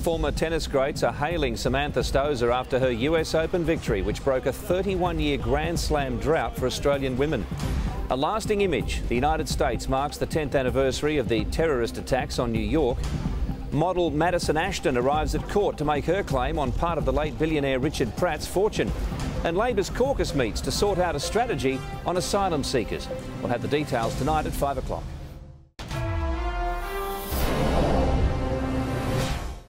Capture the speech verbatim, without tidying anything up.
Former tennis greats are hailing Samantha Stosur after her U S Open victory, which broke a thirty-one year Grand Slam drought for Australian women. A lasting image. The United States marks the tenth anniversary of the terrorist attacks on New York. Model Madison Ashton arrives at court to make her claim on part of the late billionaire Richard Pratt's fortune. And Labor's caucus meets to sort out a strategy on asylum seekers. We'll have the details tonight at five o'clock.